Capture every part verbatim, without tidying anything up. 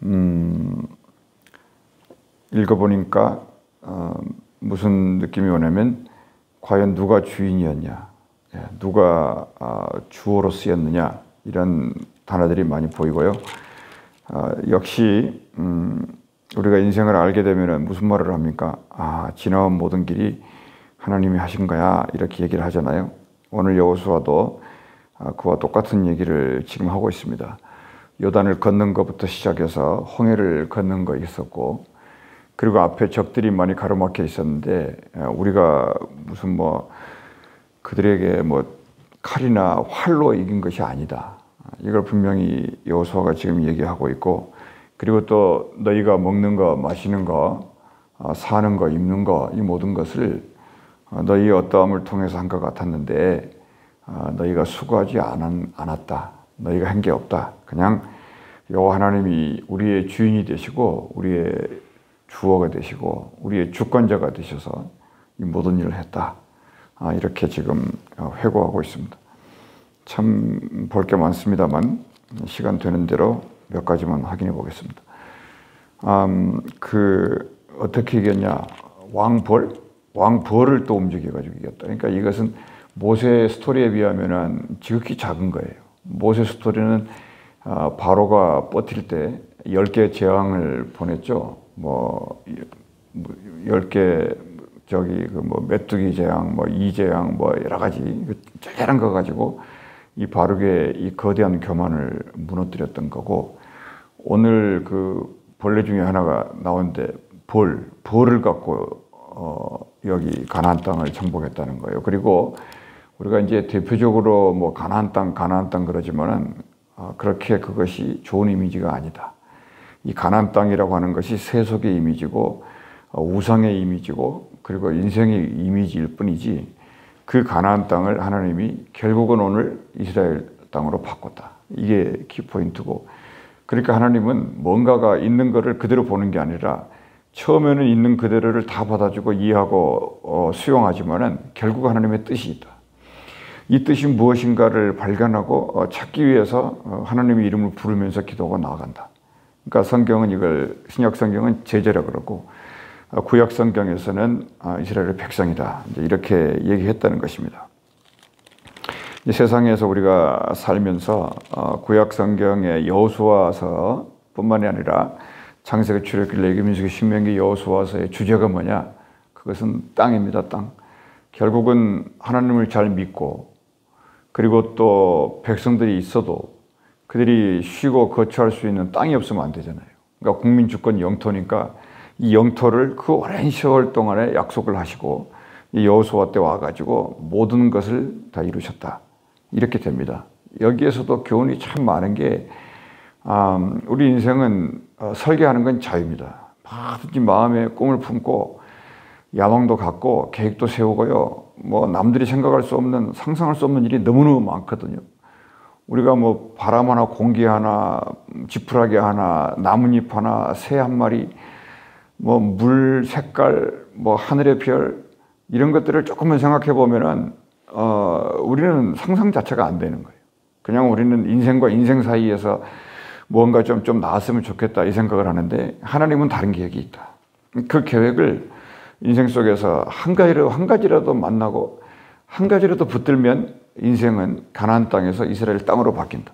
음, 읽어보니까 어, 무슨 느낌이 오냐면 과연 누가 주인이었냐, 예, 누가 어, 주어로 쓰였느냐 이런 단어들이 많이 보이고요. 어, 역시 음, 우리가 인생을 알게 되면 무슨 말을 합니까? 아, 지나온 모든 길이 하나님이 하신 거야 이렇게 얘기를 하잖아요. 오늘 여호수아도 아, 그와 똑같은 얘기를 지금 하고 있습니다. 요단을 걷는 것부터 시작해서 홍해를 걷는 거 있었고, 그리고 앞에 적들이 많이 가로막혀 있었는데 우리가 무슨 뭐 그들에게 뭐 칼이나 활로 이긴 것이 아니다. 이걸 분명히 여호수아가 지금 얘기하고 있고, 그리고 또 너희가 먹는 거, 마시는 거, 사는 거, 입는 거, 이 모든 것을 너희의 어떠함을 통해서 한 것 같았는데 너희가 수고하지 않았다. 너희가 한 게 없다. 그냥 여호와 하나님이 우리의 주인이 되시고 우리의 주어가 되시고 우리의 주권자가 되셔서 이 모든 일을 했다. 이렇게 지금 회고하고 있습니다. 참 볼 게 많습니다만 시간 되는 대로 몇 가지만 확인해 보겠습니다. 음, 그 어떻게 이겼냐? 왕벌? 왕벌을 또 움직여가지고 이겼다. 그러니까 이것은 모세 스토리에 비하면은 지극히 작은 거예요. 모세 스토리는 아, 바로가 버틸 때 열 개 재앙을 보냈죠. 뭐 열 개 저기 그 뭐 메뚜기 재앙, 뭐 이재앙, 뭐 여러 가지 짜잘한 거 가지고 이 바로의 이 거대한 교만을 무너뜨렸던 거고, 오늘 그 벌레 중에 하나가 나오는데 벌, 벌을 갖고 어, 여기 가나안 땅을 정복했다는 거예요. 그리고 우리가 이제 대표적으로 뭐 가나안 땅, 가나안 땅 그러지만은 어, 그렇게 그것이 좋은 이미지가 아니다. 이 가나안 땅이라고 하는 것이 세속의 이미지고 어, 우상의 이미지고 그리고 인생의 이미지일 뿐이지, 그 가나안 땅을 하나님이 결국은 오늘 이스라엘 땅으로 바꿨다. 이게 키포인트고, 그러니까 하나님은 뭔가가 있는 것을 그대로 보는 게 아니라 처음에는 있는 그대로를 다 받아주고 이해하고 어, 수용하지만은 결국 하나님의 뜻이 있다. 이 뜻이 무엇인가를 발견하고 어, 찾기 위해서 어, 하나님의 이름을 부르면서 기도하고 나아간다. 그러니까 성경은 이걸, 신약 성경은 제자라 그러고 어, 구약 성경에서는 어, 이스라엘의 백성이다. 이제 이렇게 얘기했다는 것입니다. 이 세상에서 우리가 살면서 어, 구약 성경의 여호수아서뿐만이 아니라 창세기, 출애굽기, 레위기, 신명기, 여호수아서의 주제가 뭐냐? 그것은 땅입니다. 땅. 결국은 하나님을 잘 믿고 그리고 또 백성들이 있어도 그들이 쉬고 거처할 수 있는 땅이 없으면 안 되잖아요. 그러니까 국민 주권 영토니까 이 영토를 그 오랜 세월 동안에 약속을 하시고 이 여호수아 때 와가지고 모든 것을 다 이루셨다. 이렇게 됩니다. 여기에서도 교훈이 참 많은 게 음, 우리 인생은 어, 설계하는 건 자유입니다. 뭐든지 마음에 꿈을 품고 야망도 갖고 계획도 세우고요. 뭐 남들이 생각할 수 없는, 상상할 수 없는 일이 너무너무 많거든요. 우리가 뭐 바람 하나, 공기 하나, 지푸라기 하나, 나뭇잎 하나, 새 한 마리, 뭐 물 색깔, 뭐 하늘의 별, 이런 것들을 조금만 생각해 보면은 어, 우리는 상상 자체가 안 되는 거예요. 그냥 우리는 인생과 인생 사이에서 뭔가 좀, 좀 나았으면 좋겠다 이 생각을 하는데, 하나님은 다른 계획이 있다. 그 계획을 인생 속에서 한 가지라도, 한 가지라도 만나고 한 가지라도 붙들면 인생은 가나안 땅에서 이스라엘 땅으로 바뀐다.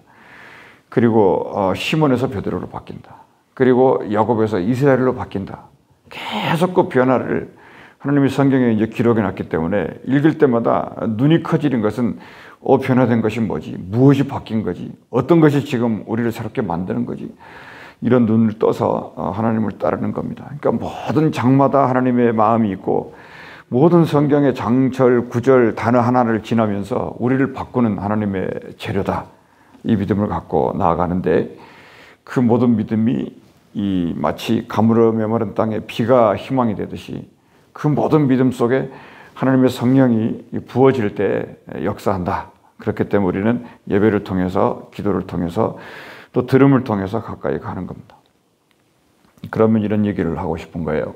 그리고 어, 시몬에서 베드로로 바뀐다. 그리고 야곱에서 이스라엘로 바뀐다. 계속 그 변화를 하나님이 성경에 이제 기록해 놨기 때문에 읽을 때마다 눈이 커지는 것은 어, 변화된 것이 뭐지? 무엇이 바뀐 거지? 어떤 것이 지금 우리를 새롭게 만드는 거지? 이런 눈을 떠서 하나님을 따르는 겁니다. 그러니까 모든 장마다 하나님의 마음이 있고 모든 성경의 장절, 구절, 단어 하나를 지나면서 우리를 바꾸는 하나님의 재료다. 이 믿음을 갖고 나아가는데, 그 모든 믿음이 이 마치 가물어 메마른 땅에 비가 희망이 되듯이 그 모든 믿음 속에 하나님의 성령이 부어질 때 역사한다. 그렇기 때문에 우리는 예배를 통해서, 기도를 통해서, 또 들음을 통해서 가까이 가는 겁니다. 그러면 이런 얘기를 하고 싶은 거예요.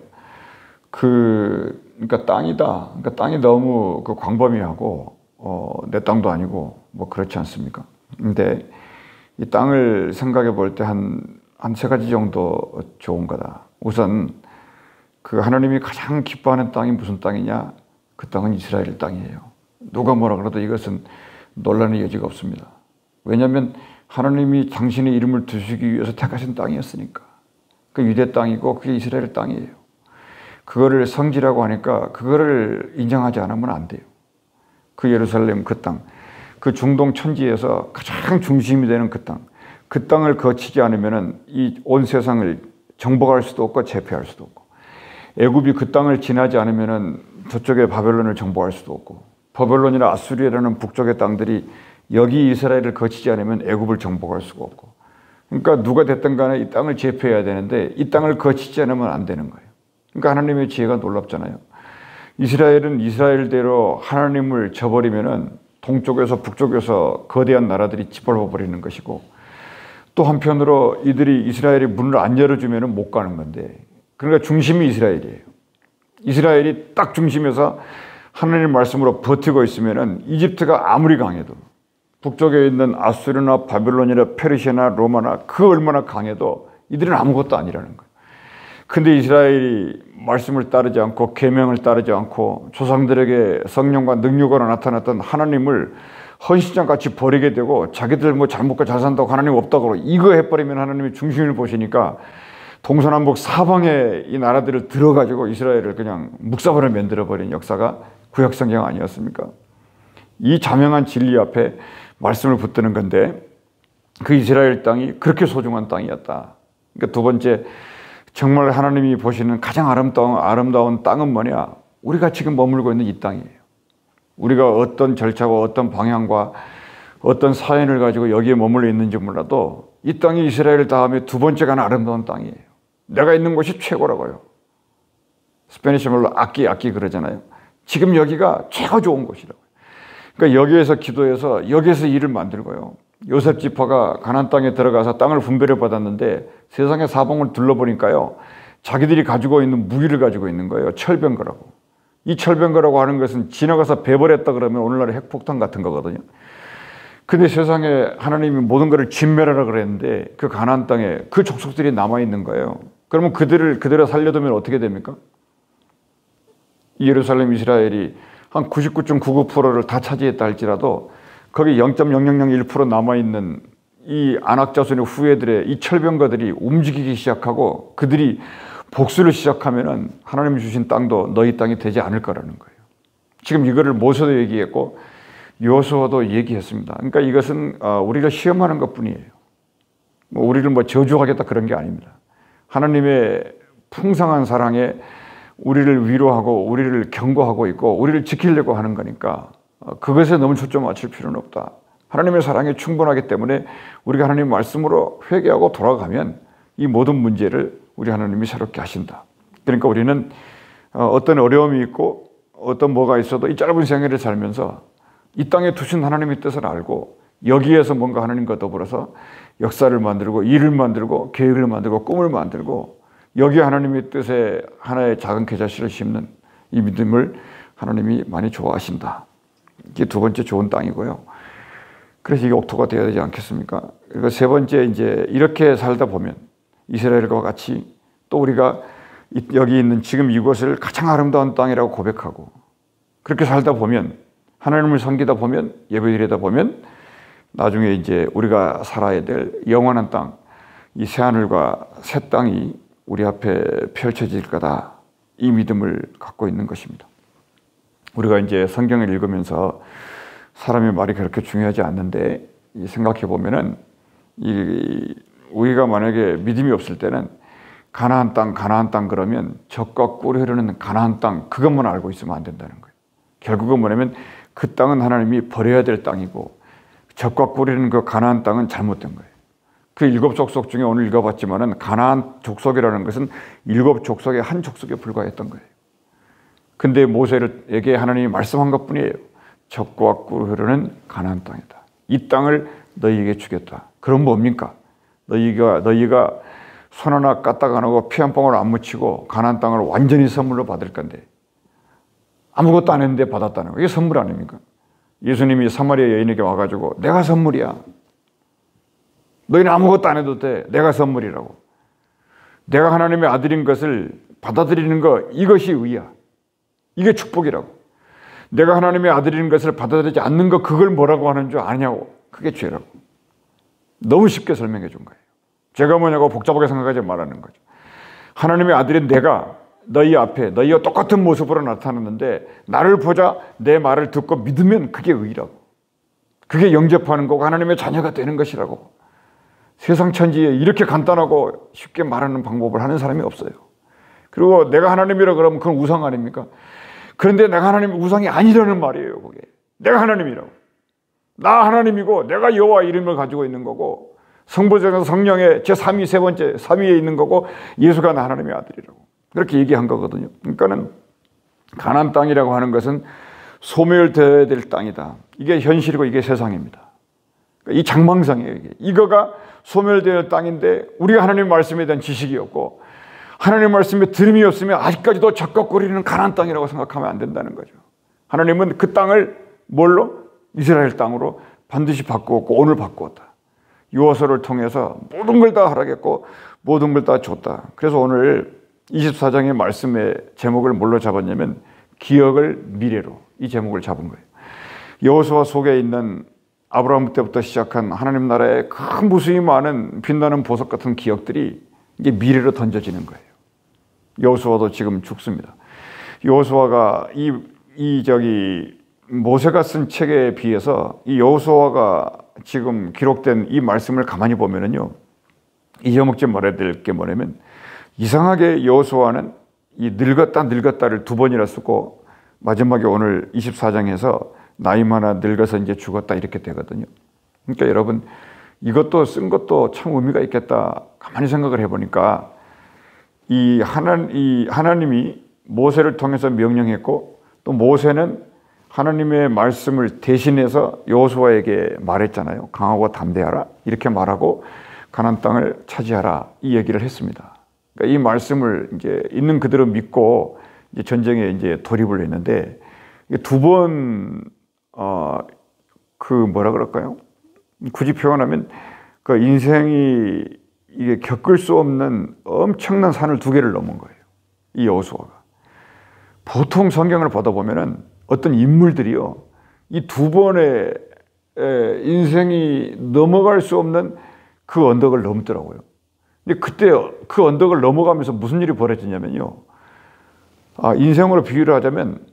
그, 그러니까 땅이다. 그러니까 땅이 너무 그 광범위하고, 어, 내 땅도 아니고, 뭐 그렇지 않습니까? 근데 이 땅을 생각해 볼 때 한, 한 세 가지 정도 좋은 거다. 우선 그 하나님이 가장 기뻐하는 땅이 무슨 땅이냐? 그 땅은 이스라엘 땅이에요. 누가 뭐라 그래도 이것은 논란의 여지가 없습니다. 왜냐하면 하나님이 당신의 이름을 두시기 위해서 택하신 땅이었으니까. 그 유대 땅이고 그게 이스라엘 땅이에요. 그거를 성지라고 하니까 그거를 인정하지 않으면 안 돼요. 그 예루살렘 그 땅, 그 중동 천지에서 가장 중심이 되는 그 땅, 그 땅을 거치지 않으면 이 온 세상을 정복할 수도 없고 제패할 수도 없고, 애굽이 그 땅을 지나지 않으면 저쪽에 바벨론을 정복할 수도 없고, 바벨론이나 아수리아라는 북쪽의 땅들이 여기 이스라엘을 거치지 않으면 애굽을 정복할 수가 없고, 그러니까 누가 됐든 간에 이 땅을 제패해야 되는데 이 땅을 거치지 않으면 안 되는 거예요. 그러니까 하나님의 지혜가 놀랍잖아요. 이스라엘은 이스라엘대로 하나님을 저버리면은 동쪽에서 북쪽에서 거대한 나라들이 짓밟아 버리는 것이고, 또 한편으로 이들이 이스라엘이 문을 안 열어주면은 못 가는 건데, 그러니까 중심이 이스라엘이에요. 이스라엘이 딱 중심에서 하나님 말씀으로 버티고 있으면은 이집트가 아무리 강해도, 북쪽에 있는 아수르나 바벨론이나 페르시아나 로마나 그 얼마나 강해도 이들은 아무것도 아니라는 거예요. 근데 이스라엘이 말씀을 따르지 않고 계명을 따르지 않고 조상들에게 성령과 능력으로 나타났던 하나님을 헌신장같이 버리게 되고, 자기들 뭐 잘 먹고 잘 산다고 하나님 없다고 이거 해버리면 하나님이 중심을 보시니까 동서남북 사방에 이 나라들을 들어가지고 이스라엘을 그냥 묵사발을 만들어버린 역사가 구약성경 아니었습니까? 이 자명한 진리 앞에 말씀을 붙드는 건데, 그 이스라엘 땅이 그렇게 소중한 땅이었다. 그러니까 두 번째, 정말 하나님이 보시는 가장 아름다운, 아름다운 땅은 뭐냐? 우리가 지금 머물고 있는 이 땅이에요. 우리가 어떤 절차와 어떤 방향과 어떤 사연을 가지고 여기에 머물러 있는지 몰라도 이 땅이 이스라엘 다음에 두 번째가 아름다운 땅이에요. 내가 있는 곳이 최고라고요. 스페니시 말로 아끼 아끼 그러잖아요. 지금 여기가 최고 좋은 곳이라고요. 그러니까 여기에서 기도해서 여기에서 일을 만들고요. 요셉 지파가 가나안 땅에 들어가서 땅을 분배를 받았는데 세상의 사방을 둘러보니까요, 자기들이 가지고 있는 무기를 가지고 있는 거예요. 철병거라고. 이 철병거라고 하는 것은 지나가서 배벌했다 그러면 오늘날의 핵폭탄 같은 거거든요. 근데 세상에 하나님이 모든 것을 진멸하라 그랬는데 그 가나안 땅에 그 족속들이 남아있는 거예요. 그러면 그들을 그대로 살려두면 어떻게 됩니까? 예루살렘 이스라엘이 한 구십구 점 구구 퍼센트를 다 차지했다 할지라도 거기 영 점 영영영일 퍼센트 남아있는 이 안악자손의 후예들의 이 철병거들이 움직이기 시작하고 그들이 복수를 시작하면은 하나님이 주신 땅도 너희 땅이 되지 않을 거라는 거예요. 지금 이거를 모세도 얘기했고 여호수아도 얘기했습니다. 그러니까 이것은 우리가 시험하는 것뿐이에요. 우리를 뭐 저주하겠다 그런 게 아닙니다. 하나님의 풍성한 사랑에 우리를 위로하고 우리를 경고하고 있고 우리를 지키려고 하는 거니까 그것에 너무 초점 맞출 필요는 없다. 하나님의 사랑이 충분하기 때문에 우리가 하나님 말씀으로 회개하고 돌아가면 이 모든 문제를 우리 하나님이 새롭게 하신다. 그러니까 우리는 어떤 어려움이 있고 어떤 뭐가 있어도 이 짧은 생애를 살면서 이 땅에 두신 하나님의 뜻을 알고 여기에서 뭔가 하나님과 더불어서 역사를 만들고 일을 만들고 계획을 만들고 꿈을 만들고 여기 하나님의 뜻에 하나의 작은 겨자씨를 심는 이 믿음을 하나님이 많이 좋아하신다. 이게 두 번째 좋은 땅이고요. 그래서 이게 옥토가 되어야 되지 않겠습니까? 그리고 세 번째, 이제 이렇게 살다 보면 이스라엘과 같이 또 우리가 여기 있는 지금 이곳을 가장 아름다운 땅이라고 고백하고 그렇게 살다 보면 하나님을 섬기다 보면 예배드리다 보면 나중에 이제 우리가 살아야 될 영원한 땅, 이 새하늘과 새 땅이 우리 앞에 펼쳐질 거다. 이 믿음을 갖고 있는 것입니다. 우리가 이제 성경을 읽으면서 사람의 말이 그렇게 중요하지 않는데 생각해 보면은 이 우리가 만약에 믿음이 없을 때는 가나안 땅, 가나안 땅 그러면 젖과 꿀이 흐르는 가나안 땅 그것만 알고 있으면 안 된다는 거예요. 결국은 뭐냐면 그 땅은 하나님이 버려야 될 땅이고 젖과 꿀이 흐르는 그 가나안 땅은 잘못된 거예요. 그 일곱 족속 중에 오늘 읽어봤지만은 가나안 족속이라는 것은 일곱 족속의 한 족속에 불과했던 거예요. 근데 모세에게 하나님이 말씀한 것뿐이에요. 젖과 꿀 흐르는 가나안 땅이다. 이 땅을 너희에게 주겠다. 그럼 뭡니까? 너희가 너희가 손 하나 까딱 안 하고 피 한 방울 안 묻히고 가나안 땅을 완전히 선물로 받을 건데 아무것도 안 했는데 받았다는 거예요. 이게 선물 아닙니까? 예수님이 사마리아 여인에게 와가지고 내가 선물이야. 너희는 아무것도 안 해도 돼. 내가 선물이라고. 내가 하나님의 아들인 것을 받아들이는 거, 이것이 의야. 이게 축복이라고. 내가 하나님의 아들인 것을 받아들이지 않는 거, 그걸 뭐라고 하는 줄 아냐고. 그게 죄라고. 너무 쉽게 설명해 준 거예요. 죄가 뭐냐고 복잡하게 생각하지 말라는 거죠. 하나님의 아들인 내가 너희 앞에 너희와 똑같은 모습으로 나타났는데 나를 보자 내 말을 듣고 믿으면 그게 의라고. 그게 영접하는 거고 하나님의 자녀가 되는 것이라고. 세상 천지에 이렇게 간단하고 쉽게 말하는 방법을 하는 사람이 없어요. 그리고 내가 하나님이라 그러면 그건 우상 아닙니까? 그런데 내가 하나님 우상이 아니라는 말이에요. 그게 내가 하나님이라고. 나 하나님이고 내가 여호와 이름을 가지고 있는 거고 성부적인 성령의 제삼위 세 번째 삼위에 있는 거고 예수가 나 하나님의 아들이라고 그렇게 얘기한 거거든요. 그러니까는 가나안 땅이라고 하는 것은 소멸되어야 될 땅이다. 이게 현실이고 이게 세상입니다. 이 장망상이에요. 이게. 이거가 소멸되어야 될 땅인데 우리가 하나님 말씀에 대한 지식이 없고 하나님 말씀에 들음이 없으면 아직까지도 적각거리는 가나안 땅이라고 생각하면 안 된다는 거죠. 하나님은 그 땅을 뭘로? 이스라엘 땅으로 반드시 바꾸었고 오늘 바꾸었다. 요호수아를 통해서 모든 걸 다 하라겠고 모든 걸 다 줬다. 그래서 오늘 이십사 장의 말씀의 제목을 뭘로 잡았냐면 기억을 미래로 이 제목을 잡은 거예요. 여호수아 속에 있는 아브라함 때부터 시작한 하나님 나라의 큰 무수히 많은 빛나는 보석 같은 기억들이 이게 미래로 던져지는 거예요. 여호수아도 지금 죽습니다. 여호수아가 이, 이 저기 모세가 쓴 책에 비해서 이 여호수아가 지금 기록된 이 말씀을 가만히 보면은요, 잊어먹지 말아야 될 게 뭐냐면 이상하게 여호수아는 이 늙었다 늙었다를 두 번이나 쓰고 마지막에 오늘 이십사 장에서 나이 많아 늙어서 이제 죽었다 이렇게 되거든요. 그러니까 여러분 이것도 쓴 것도 참 의미가 있겠다. 가만히 생각을 해보니까 이 하나 이 하나님이 모세를 통해서 명령했고 또 모세는 하나님의 말씀을 대신해서 여호수아에게 말했잖아요. 강하고 담대하라 이렇게 말하고 가나안 땅을 차지하라 이 얘기를 했습니다. 그러니까 이 말씀을 이제 있는 그대로 믿고 이제 전쟁에 이제 돌입을 했는데 두 번 어 그 뭐라 그럴까요? 굳이 표현하면 그 인생이 이게 겪을 수 없는 엄청난 산을 두 개를 넘은 거예요. 이 여호수아가. 보통 성경을 보다 보면은 어떤 인물들이요, 이 두 번의 인생이 넘어갈 수 없는 그 언덕을 넘더라고요. 근데 그때 그 언덕을 넘어가면서 무슨 일이 벌어지냐면요, 아, 인생으로 비유를 하자면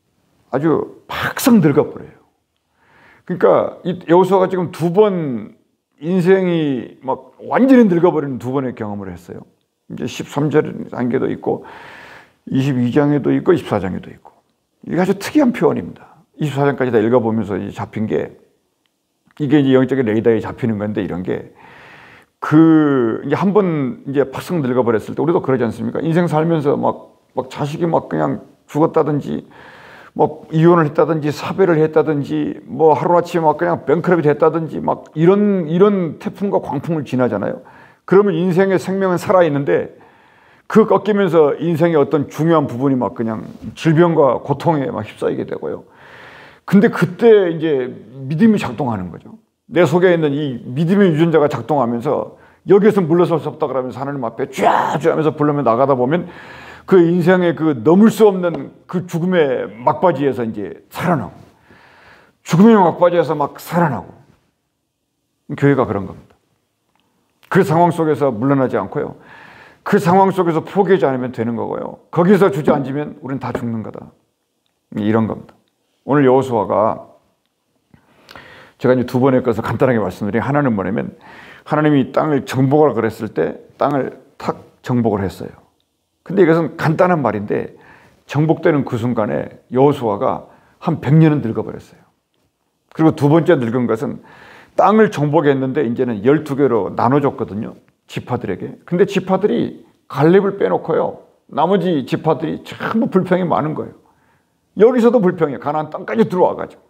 아주 팍상 늙어버려요. 그러니까 이 여호수아가 지금 두 번 인생이 막 완전히 늙어버리는 두 번의 경험을 했어요. 이제 십삼 절 단계도 있고 이십이 장에도 있고 이십사 장에도 있고. 이게 아주 특이한 표현입니다. 이십사 장까지 다 읽어보면서 이제 잡힌 게 이게 이제 영적인 레이더에 잡히는 건데 이런 게 그 이제 한 번 이제 팍상 늙어버렸을 때 우리도 그러지 않습니까? 인생 살면서 막, 막 자식이 막 그냥 죽었다든지 뭐 이혼을 했다든지 사별을 했다든지 뭐 하루아침에 막 그냥 뱅크럽이 됐다든지 막 이런 이런 태풍과 광풍을 지나잖아요. 그러면 인생의 생명은 살아있는데 그 꺾이면서 인생의 어떤 중요한 부분이 막 그냥 질병과 고통에 막 휩싸이게 되고요. 근데 그때 이제 믿음이 작동하는 거죠. 내 속에 있는 이 믿음의 유전자가 작동하면서 여기에서 물러설 수 없다 그러면서 하나님 앞에 쫙쫙 하면서 불러면 나가다 보면 그 인생의 그 넘을 수 없는 그 죽음의 막바지에서 이제 살아나고 죽음의 막바지에서 막 살아나고 교회가 그런 겁니다. 그 상황 속에서 물러나지 않고요. 그 상황 속에서 포기하지 않으면 되는 거고요. 거기서 주저앉으면 우리는 다 죽는 거다. 이런 겁니다. 오늘 여호수아가 제가 이제 두 번에 꺼서 간단하게 말씀드린 하나는 뭐냐면 하나님이 땅을 정복하라 그랬을 때 땅을 탁 정복을 했어요. 근데 이것은 간단한 말인데 정복되는 그 순간에 여호수아가 한 백 년은 늙어버렸어요. 그리고 두 번째 늙은 것은 땅을 정복했는데 이제는 열두 개로 나눠줬거든요. 지파들에게. 근데 지파들이 갈렙을 빼놓고요. 나머지 지파들이 전부 불평이 많은 거예요. 여기서도 불평이에요. 가나안 땅까지 들어와가지고.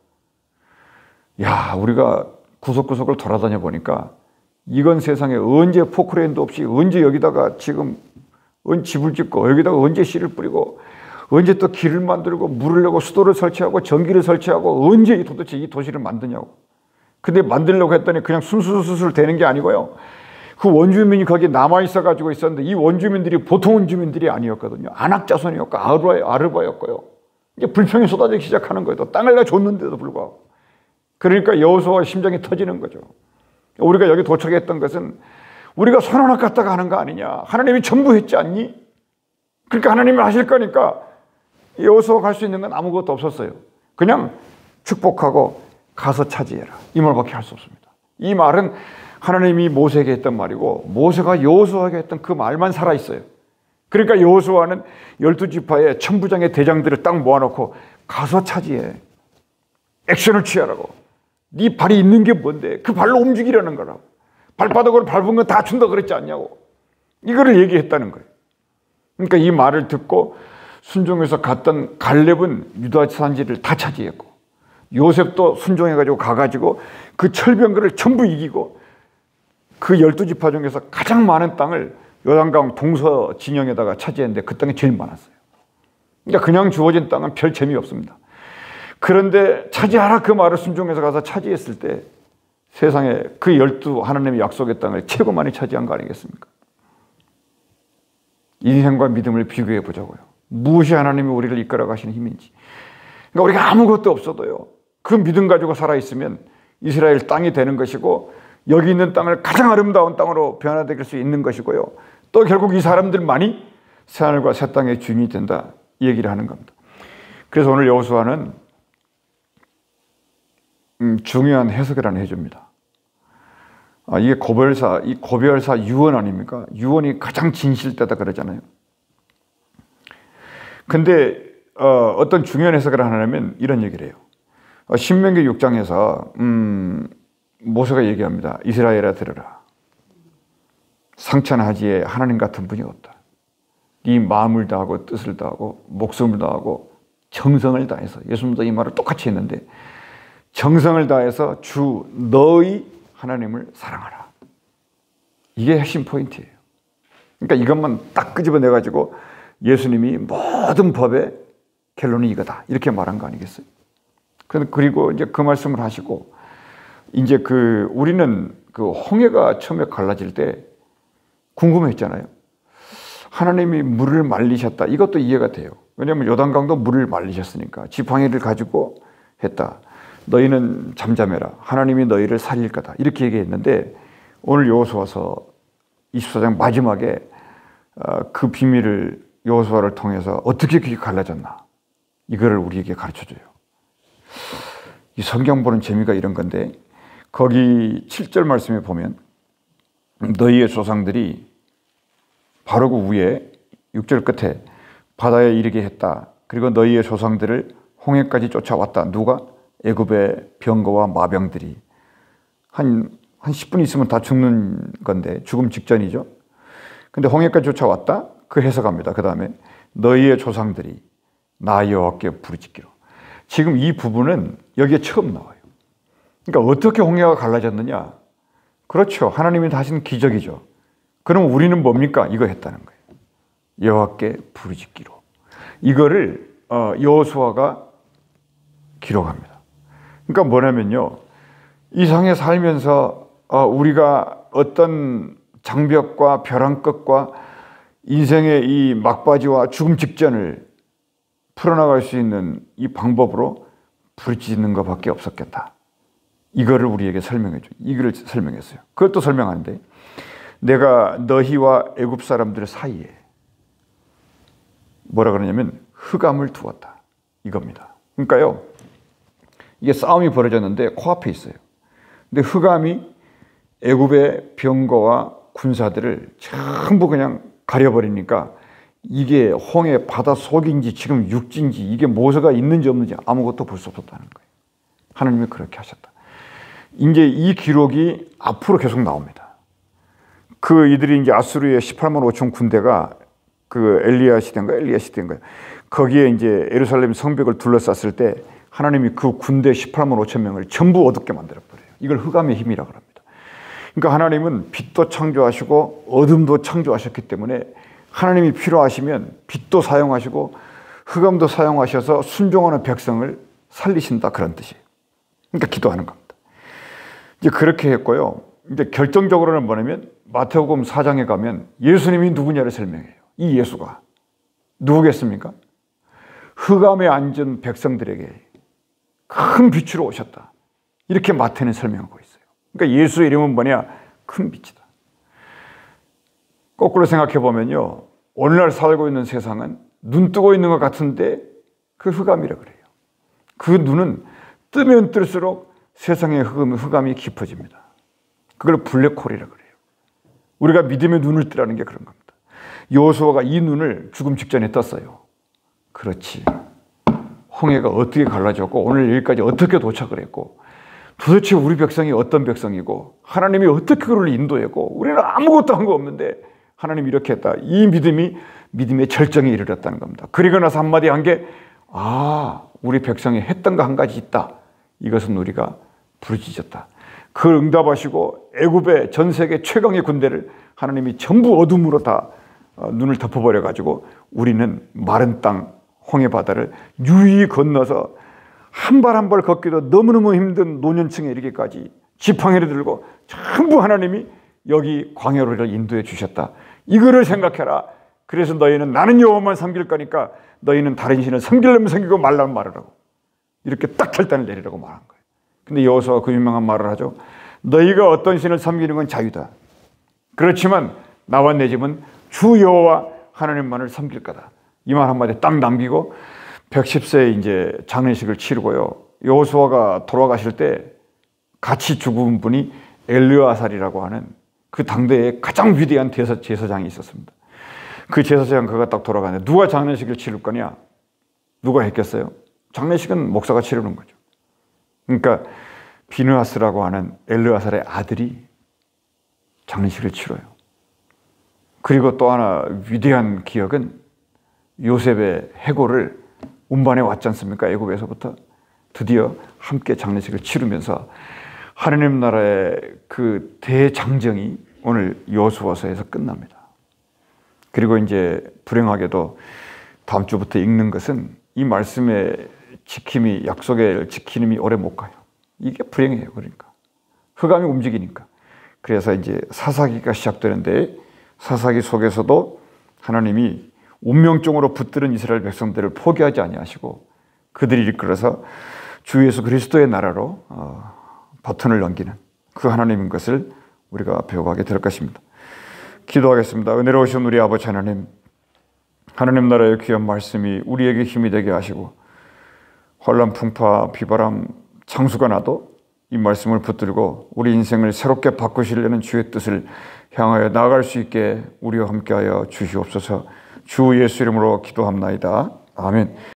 야, 우리가 구석구석을 돌아다녀 보니까 이건 세상에 언제 포크레인도 없이 언제 여기다가 지금 집을 짓고 여기다가 언제 씨를 뿌리고 언제 또 길을 만들고 물을 내고 수도를 설치하고 전기를 설치하고 언제 도대체 이 도시를 만드냐고. 근데 만들려고 했더니 그냥 순수수술 되는 게 아니고요. 그 원주민이 거기에 남아있어 가지고 있었는데 이 원주민들이 보통 원주민들이 아니었거든요. 안악자손이었고 아르바였고요. 이제 불평이 쏟아지기 시작하는 거예요. 땅을 내가 줬는데도 불구하고. 그러니까 여호수아의 심장이 터지는 거죠. 우리가 여기 도착했던 것은 우리가 손 하나 갖다가 하는 거 아니냐. 하나님이 전부 했지 않니? 그러니까 하나님이 하실 거니까 여호수아가 할 수 있는 건 아무것도 없었어요. 그냥 축복하고 가서 차지해라. 이 말밖에 할 수 없습니다. 이 말은 하나님이 모세에게 했던 말이고 모세가 여호수아에게 했던 그 말만 살아있어요. 그러니까 여호수아는 열두 지파의 천부장의 대장들을 딱 모아놓고 가서 차지해. 액션을 취하라고. 네 발이 있는 게 뭔데? 그 발로 움직이려는 거라고. 발바닥으로 밟은 건 다 준다 그랬지 않냐고. 이거를 얘기했다는 거예요. 그러니까 이 말을 듣고 순종해서 갔던 갈렙은 유다 산지를 다 차지했고 요셉도 순종해가지고 가가지고 그 철병거를 전부 이기고 그 열두 지파 중에서 가장 많은 땅을 요단강 동서 진영에다가 차지했는데 그 땅이 제일 많았어요. 그러니까 그냥 주어진 땅은 별 재미없습니다. 그런데 차지하라 그 말을 순종해서 가서 차지했을 때 세상에 그 열두 하나님의 약속의 땅을 최고 많이 차지한 거 아니겠습니까? 인생과 믿음을 비교해 보자고요. 무엇이 하나님이 우리를 이끌어 가시는 힘인지. 그러니까 우리가 아무것도 없어도요. 그 믿음 가지고 살아있으면 이스라엘 땅이 되는 것이고 여기 있는 땅을 가장 아름다운 땅으로 변화될 수 있는 것이고요. 또 결국 이 사람들만이 새하늘과 새 땅의 주인이 된다. 이 얘기를 하는 겁니다. 그래서 오늘 여호수아는 음, 중요한 해석을 하나 해줍니다. 아, 이게 고별사, 이 고별사 유언 아닙니까? 유언이 가장 진실되다 그러잖아요. 근데 어, 어떤 중요한 해석을 하냐면 이런 얘기를 해요. 어, 신명기 육 장에서 음, 모세가 얘기합니다. 이스라엘아 들으라. 상천하지에 하나님 같은 분이 없다. 네 마음을 다하고 뜻을 다하고 목숨을 다하고 정성을 다해서 예수님도 이 말을 똑같이 했는데 정성을 다해서 주 너의 하나님을 사랑하라. 이게 핵심 포인트예요. 그러니까 이것만 딱 끄집어내가지고 예수님이 모든 법의 결론이 이거다. 이렇게 말한 거 아니겠어요? 그리고 이제 그 말씀을 하시고 이제 그 우리는 그 홍해가 처음에 갈라질 때 궁금했잖아요. 하나님이 물을 말리셨다. 이것도 이해가 돼요. 왜냐하면 요단강도 물을 말리셨으니까 지팡이를 가지고 했다. 너희는 잠잠해라. 하나님이 너희를 살릴 거다. 이렇게 얘기했는데 오늘 여호수아서 이십사 장 마지막에 그 비밀을 여호수아를 통해서 어떻게 그게 갈라졌나. 이거를 우리에게 가르쳐줘요. 이 성경 보는 재미가 이런 건데 거기 칠 절 말씀에 보면 너희의 조상들이 바로 그 위에 육 절 끝에 바다에 이르게 했다. 그리고 너희의 조상들을 홍해까지 쫓아왔다. 누가? 애굽의 병거와 마병들이. 한, 한 십 분 있으면 다 죽는 건데 죽음 직전이죠. 근데 홍해까지 쫓아왔다? 그 해석합니다. 그 다음에 너희의 조상들이 나 여호와께 부르짖기로. 지금 이 부분은 여기에 처음 나와요. 그러니까 어떻게 홍해가 갈라졌느냐? 그렇죠. 하나님이 하신 기적이죠. 그럼 우리는 뭡니까? 이거 했다는 거예요. 여호와께 부르짖기로. 이거를 여호수아가 기록합니다. 그러니까 뭐냐면요. 이 상에 살면서 우리가 어떤 장벽과 벼랑 끝과 인생의 이 막바지와 죽음 직전을 풀어나갈 수 있는 이 방법으로 부르짖는 것밖에 없었겠다. 이거를 우리에게 설명해 줘. 이거를 설명했어요. 그것도 설명하는데 내가 너희와 애굽 사람들 사이에 뭐라 그러냐면 흑암을 두었다. 이겁니다. 그러니까요. 이게 싸움이 벌어졌는데 코앞에 있어요. 근데 흑암이 애굽의 병거와 군사들을 전부 그냥 가려버리니까 이게 홍해 바다 속인지 지금 육지인지 이게 모세가 있는지 없는지 아무것도 볼 수 없었다는 거예요. 하나님이 그렇게 하셨다. 이제 이 기록이 앞으로 계속 나옵니다. 그 이들이 이제 아수르의 십팔만 오천 군대가 그 엘리야 시대인가 엘리야 시대인가요? 거기에 이제 예루살렘 성벽을 둘러쌌을 때 하나님이 그 군대 십팔만 오천 명을 전부 어둡게 만들어버려요. 이걸 흑암의 힘이라고 합니다. 그러니까 하나님은 빛도 창조하시고 어둠도 창조하셨기 때문에 하나님이 필요하시면 빛도 사용하시고 흑암도 사용하셔서 순종하는 백성을 살리신다 그런 뜻이에요. 그러니까 기도하는 겁니다. 이제 그렇게 했고요. 이제 결정적으로는 뭐냐면 마태복음 사 장에 가면 예수님이 누구냐를 설명해요. 이 예수가 누구겠습니까? 흑암에 앉은 백성들에게 큰 빛으로 오셨다. 이렇게 마태는 설명하고 있어요. 그러니까 예수의 이름은 뭐냐? 큰 빛이다. 거꾸로 생각해 보면요. 오늘날 살고 있는 세상은 눈 뜨고 있는 것 같은데 그 흑암이라 그래요. 그 눈은 뜨면 뜰수록 세상의 흑암, 흑암이 깊어집니다. 그걸 블랙홀이라 그래요. 우리가 믿음의 눈을 뜨라는 게 그런 겁니다. 여호수아가 이 눈을 죽음 직전에 떴어요. 그렇지. 홍해가 어떻게 갈라졌고 오늘 여기까지 어떻게 도착을 했고 도대체 우리 백성이 어떤 백성이고 하나님이 어떻게 그를 인도했고 우리는 아무것도 한 거 없는데 하나님이 이렇게 했다. 이 믿음이 믿음의 절정에 이르렀다는 겁니다. 그리고 나서 한마디 한 게 아, 우리 백성이 했던 거 한 가지 있다. 이것은 우리가 부르짖었다. 그걸 응답하시고 애굽의 전 세계 최강의 군대를 하나님이 전부 어둠으로 다 눈을 덮어버려 가지고 우리는 마른 땅 홍해 바다를 유유히 건너서 한 발 한 발 걷기도 너무너무 힘든 노년층에 이르기까지 지팡이를 들고 전부 하나님이 여기 광야로를 인도해 주셨다. 이거를 생각해라. 그래서 너희는 나는 여호와만 섬길 거니까 너희는 다른 신을 섬기려면 섬기고 말라면 말하라고. 이렇게 딱 결단을 내리라고 말한 거예요. 근데 여호수아가 그 유명한 말을 하죠. 너희가 어떤 신을 섬기는 건 자유다. 그렇지만 나와 내 집은 주 여호와 하나님만을 섬길 거다. 이 말 한마디 딱 남기고 백십 세에 이제 장례식을 치르고요. 여호수아가 돌아가실 때 같이 죽은 분이 엘르아살이라고 하는 그 당대의 가장 위대한 제사, 제사장이 있었습니다. 그 제사장 그가 딱 돌아가는데 누가 장례식을 치를 거냐? 누가 했겠어요? 장례식은 목사가 치르는 거죠. 그러니까 비느하스라고 하는 엘르아살의 아들이 장례식을 치러요. 그리고 또 하나 위대한 기억은 요셉의 해골을 운반해 왔지 않습니까? 애굽에서부터 드디어 함께 장례식을 치르면서 하나님 나라의 그 대장정이 오늘 여호수아서에서 끝납니다. 그리고 이제 불행하게도 다음 주부터 읽는 것은 이 말씀의 지킴이, 약속의 지킴이 오래 못 가요. 이게 불행해요. 그러니까 흑암이 움직이니까. 그래서 이제 사사기가 시작되는데 사사기 속에서도 하나님이 운명종으로 붙들은 이스라엘 백성들을 포기하지 아니하시고 그들이 이끌어서 주 예수 그리스도의 나라로 어, 바톤을 넘기는 그 하나님인 것을 우리가 배워가게 될 것입니다. 기도하겠습니다. 은혜로우신 우리 아버지 하나님, 하나님 나라의 귀한 말씀이 우리에게 힘이 되게 하시고 혼란, 풍파, 비바람, 창수가 나도 이 말씀을 붙들고 우리 인생을 새롭게 바꾸시려는 주의 뜻을 향하여 나아갈 수 있게 우리와 함께하여 주시옵소서. 주 예수 이름으로 기도합나이다. 아멘.